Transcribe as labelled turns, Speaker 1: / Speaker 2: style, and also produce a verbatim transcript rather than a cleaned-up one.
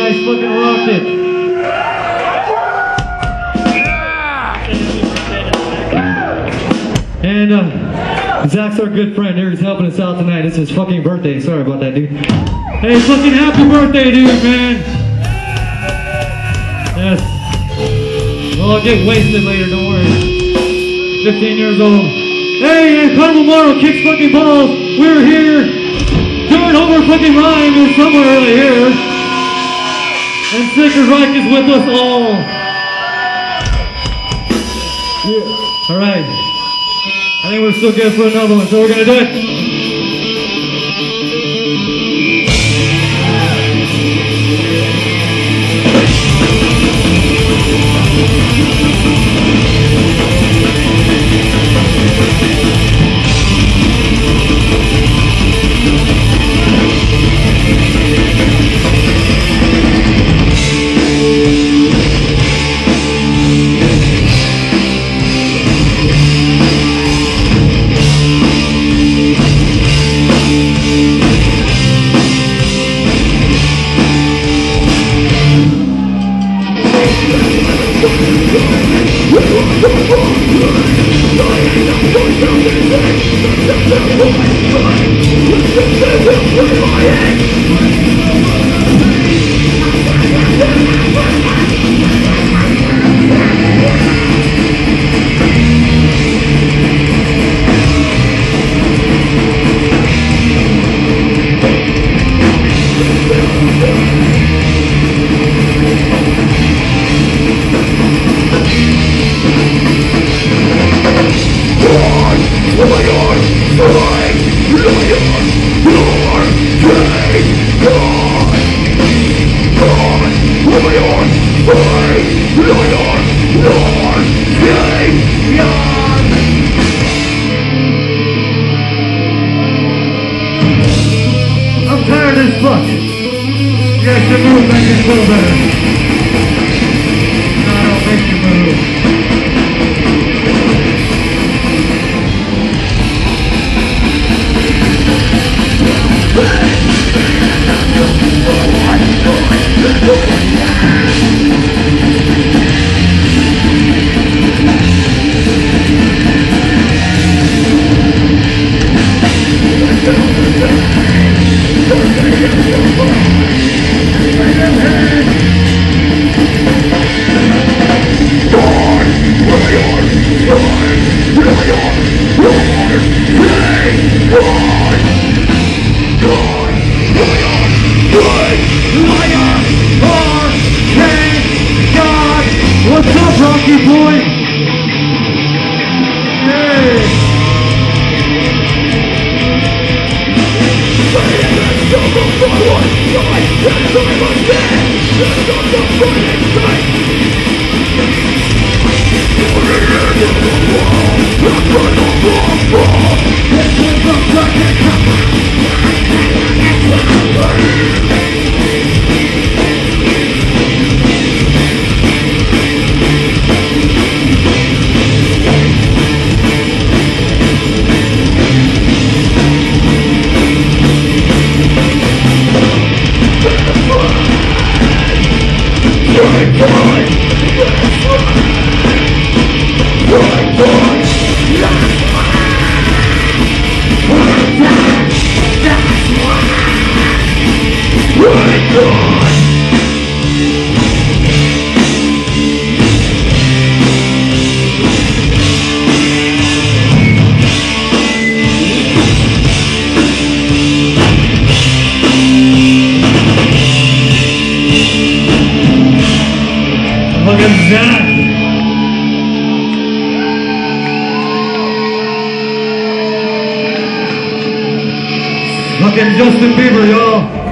Speaker 1: guys fucking rocked it. And uh, Zach's our good friend here. He's helping us out tonight. It's his fucking birthday. Sorry about that, dude. Hey, fucking happy birthday, dude, man. Yes. Well, I'll get wasted later, don't worry. fifteen years old. Hey, and Carnival Morrow kicks fucking balls. We're here doing over fucking rhyme in somewhere right here. And Sickers Reich is with us all. Yeah. Alright. I think we're still good for another one, so we're gonna do it. I'm tired as fuck. You guys should move, make it feel better. No, I don't make you move. What's up, Rocky boy? Hey! Look at that! Fucking Justin Bieber, y'all.